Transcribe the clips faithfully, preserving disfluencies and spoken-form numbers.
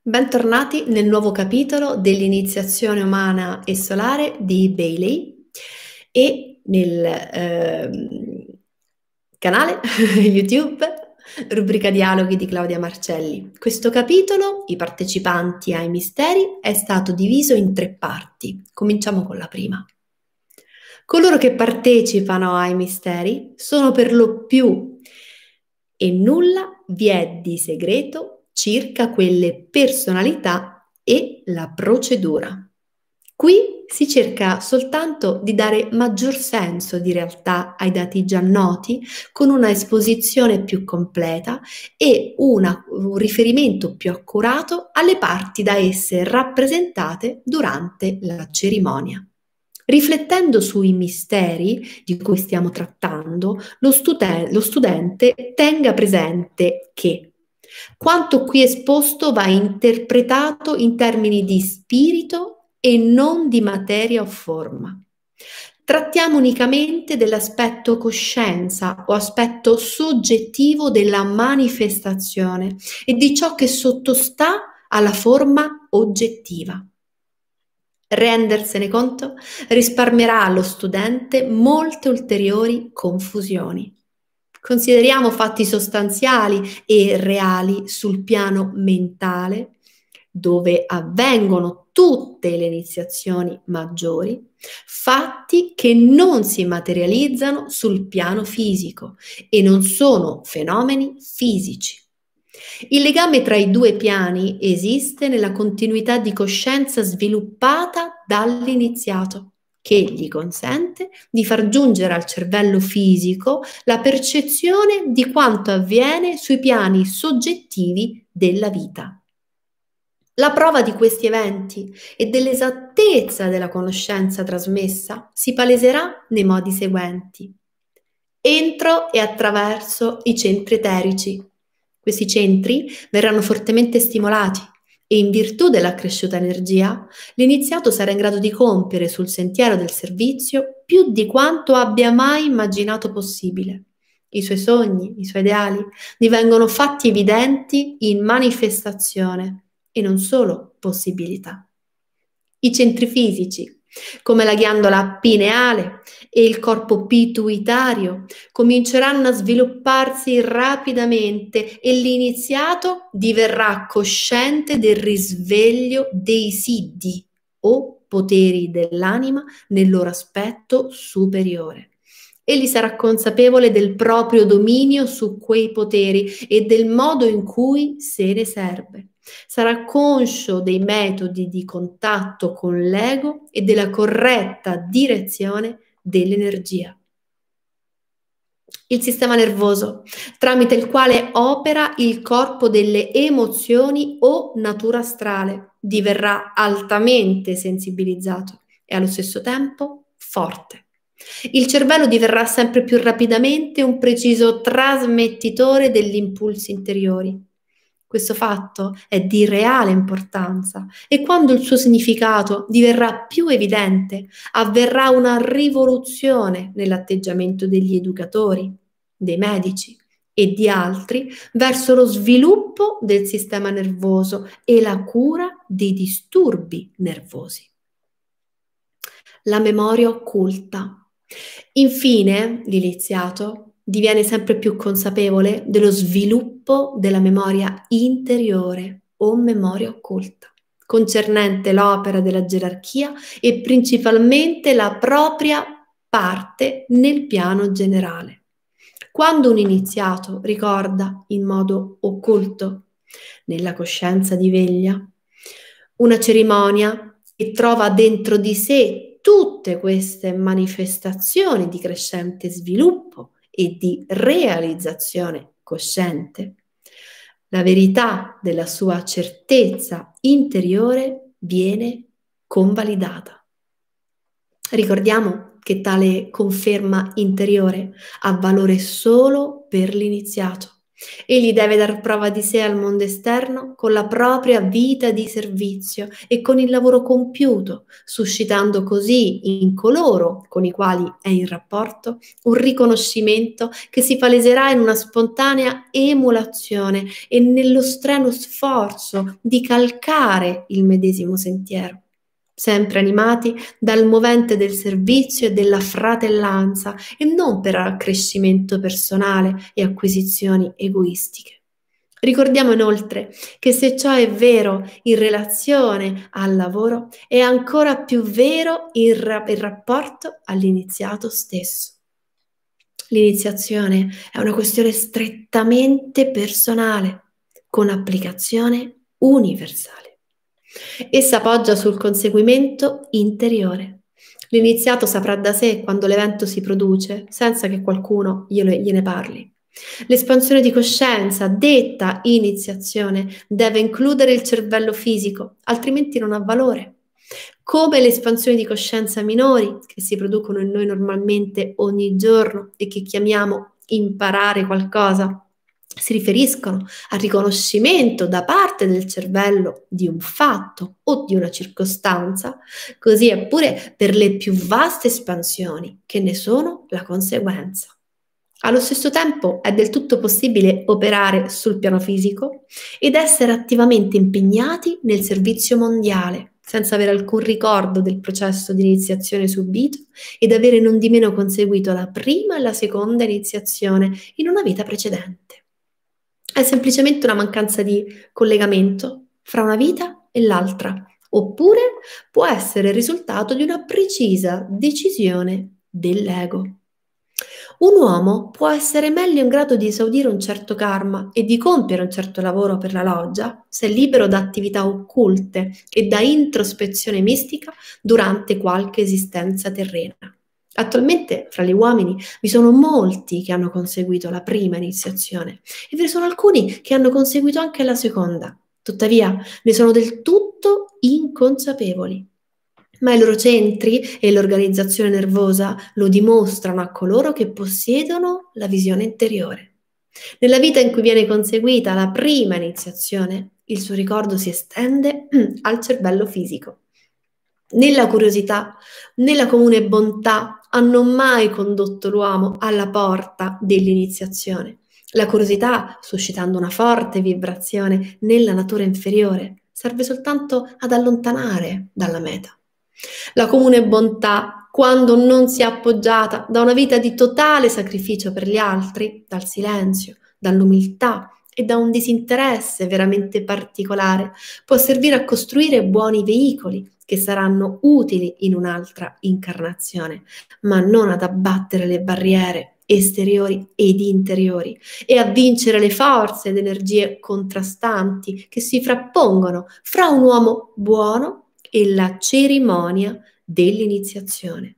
Bentornati nel nuovo capitolo dell'iniziazione umana e solare di Bailey e nel ehm, canale YouTube, rubrica Dialoghi di Claudia Marcelli. Questo capitolo, i partecipanti ai misteri, è stato diviso in tre parti. Cominciamo con la prima. Coloro che partecipano ai misteri sono per lo più e nulla vi è di segreto circa quelle personalità e la procedura. Qui si cerca soltanto di dare maggior senso di realtà ai dati già noti, con una esposizione più completa e una, un riferimento più accurato alle parti da esse rappresentate durante la cerimonia. Riflettendo sui misteri di cui stiamo trattando, lo, studen- lo studente tenga presente che quanto qui esposto va interpretato in termini di spirito e non di materia o forma. Trattiamo unicamente dell'aspetto coscienza o aspetto soggettivo della manifestazione e di ciò che sottostà alla forma oggettiva. Rendersene conto risparmierà allo studente molte ulteriori confusioni. Consideriamo fatti sostanziali e reali sul piano mentale, dove avvengono tutte le iniziazioni maggiori, fatti che non si materializzano sul piano fisico e non sono fenomeni fisici. Il legame tra i due piani esiste nella continuità di coscienza sviluppata dall'iniziato, che gli consente di far giungere al cervello fisico la percezione di quanto avviene sui piani soggettivi della vita. La prova di questi eventi e dell'esattezza della conoscenza trasmessa si paleserà nei modi seguenti. Entro e attraverso i centri eterici. Questi centri verranno fortemente stimolati e in virtù dell'accresciuta energia, l'iniziato sarà in grado di compiere sul sentiero del servizio più di quanto abbia mai immaginato possibile. I suoi sogni, i suoi ideali divengono fatti evidenti in manifestazione e non solo possibilità. I centri fisici, come la ghiandola pineale e il corpo pituitario, cominceranno a svilupparsi rapidamente e l'iniziato diverrà cosciente del risveglio dei siddhi o poteri dell'anima nel loro aspetto superiore. Egli sarà consapevole del proprio dominio su quei poteri e del modo in cui se ne serve. Sarà conscio dei metodi di contatto con l'ego e della corretta direzione dell'energia. Il sistema nervoso, tramite il quale opera il corpo delle emozioni o natura astrale, diverrà altamente sensibilizzato e allo stesso tempo forte. Il cervello diverrà sempre più rapidamente un preciso trasmettitore degli impulsi interiori. Questo fatto è di reale importanza e quando il suo significato diverrà più evidente, avverrà una rivoluzione nell'atteggiamento degli educatori, dei medici e di altri verso lo sviluppo del sistema nervoso e la cura dei disturbi nervosi. La memoria occulta. Infine, l'iniziato diviene sempre più consapevole dello sviluppo della memoria interiore o memoria occulta, concernente l'opera della gerarchia e principalmente la propria parte nel piano generale. Quando un iniziato ricorda in modo occulto, nella coscienza di veglia, una cerimonia che trova dentro di sé tutte queste manifestazioni di crescente sviluppo e di realizzazione cosciente, la verità della sua certezza interiore viene convalidata. Ricordiamo che tale conferma interiore ha valore solo per l'iniziato Egli deve dar prova di sé al mondo esterno con la propria vita di servizio e con il lavoro compiuto, suscitando così in coloro con i quali è in rapporto un riconoscimento che si paleserà in una spontanea emulazione e nello strenuo sforzo di calcare il medesimo sentiero, sempre animati dal movente del servizio e della fratellanza e non per accrescimento personale e acquisizioni egoistiche. Ricordiamo inoltre che se ciò è vero in relazione al lavoro, è ancora più vero in, ra- in rapporto all'iniziato stesso. L'iniziazione è una questione strettamente personale, con applicazione universale. Essa poggia sul conseguimento interiore. L'iniziato saprà da sé quando l'evento si produce, senza che qualcuno glielo, gliene parli. L'espansione di coscienza, detta iniziazione, deve includere il cervello fisico, altrimenti non ha valore. Come le espansioni di coscienza minori, che si producono in noi normalmente ogni giorno e che chiamiamo imparare qualcosa, si riferiscono al riconoscimento da parte del cervello di un fatto o di una circostanza, così è pure per le più vaste espansioni che ne sono la conseguenza. Allo stesso tempo è del tutto possibile operare sul piano fisico ed essere attivamente impegnati nel servizio mondiale, senza avere alcun ricordo del processo di iniziazione subito ed avere non di meno conseguito la prima e la seconda iniziazione in una vita precedente. È semplicemente una mancanza di collegamento fra una vita e l'altra, oppure può essere il risultato di una precisa decisione dell'ego. Un uomo può essere meglio in grado di esaudire un certo karma e di compiere un certo lavoro per la loggia se è libero da attività occulte e da introspezione mistica durante qualche esistenza terrena. Attualmente fra gli uomini vi sono molti che hanno conseguito la prima iniziazione e ve ne sono alcuni che hanno conseguito anche la seconda. Tuttavia ne sono del tutto inconsapevoli. Ma i loro centri e l'organizzazione nervosa lo dimostrano a coloro che possiedono la visione interiore. Nella vita in cui viene conseguita la prima iniziazione, il suo ricordo si estende al cervello fisico. Né la curiosità né la comune bontà hanno mai condotto l'uomo alla porta dell'iniziazione. La curiosità, suscitando una forte vibrazione nella natura inferiore, serve soltanto ad allontanare dalla meta. La comune bontà, quando non si è appoggiata da una vita di totale sacrificio per gli altri, dal silenzio, dall'umiltà e da un disinteresse veramente particolare, può servire a costruire buoni veicoli che saranno utili in un'altra incarnazione, ma non ad abbattere le barriere esteriori ed interiori e a vincere le forze ed energie contrastanti che si frappongono fra un uomo buono e la cerimonia dell'iniziazione.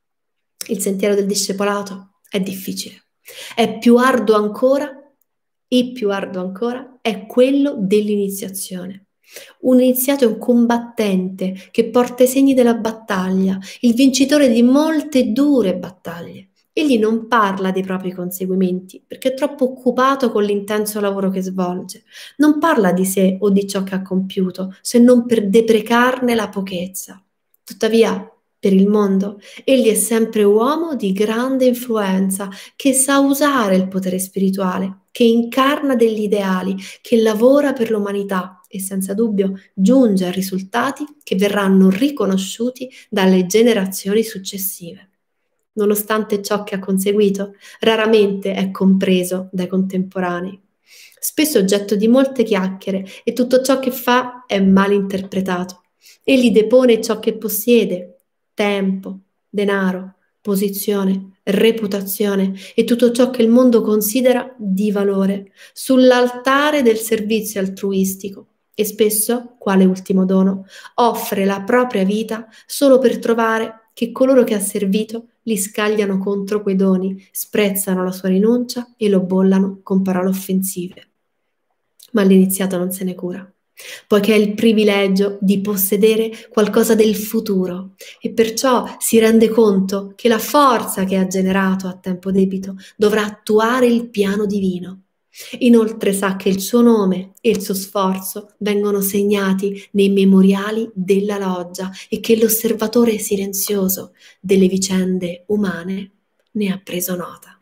Il sentiero del discepolato è difficile, è più arduo ancora e più arduo ancora è quello dell'iniziazione. Un iniziato è un combattente che porta i segni della battaglia, il vincitore di molte dure battaglie. Egli non parla dei propri conseguimenti perché è troppo occupato con l'intenso lavoro che svolge. Non parla di sé o di ciò che ha compiuto, se non per deprecarne la pochezza. Tuttavia, per il mondo, egli è sempre uomo di grande influenza, che sa usare il potere spirituale, che incarna degli ideali, che lavora per l'umanità e senza dubbio giunge a risultati che verranno riconosciuti dalle generazioni successive. Nonostante ciò che ha conseguito, raramente è compreso dai contemporanei. Spesso è oggetto di molte chiacchiere e tutto ciò che fa è mal interpretato. Egli depone ciò che possiede, tempo, denaro, posizione, reputazione e tutto ciò che il mondo considera di valore, sull'altare del servizio altruistico e spesso, quale ultimo dono, offre la propria vita solo per trovare che coloro che ha servito li scagliano contro quei doni, sprezzano la sua rinuncia e lo bollano con parole offensive. Ma l'iniziato non se ne cura, poiché ha il privilegio di possedere qualcosa del futuro e perciò si rende conto che la forza che ha generato a tempo debito dovrà attuare il piano divino. Inoltre sa che il suo nome e il suo sforzo vengono segnati nei memoriali della loggia e che l'osservatore silenzioso delle vicende umane ne ha preso nota.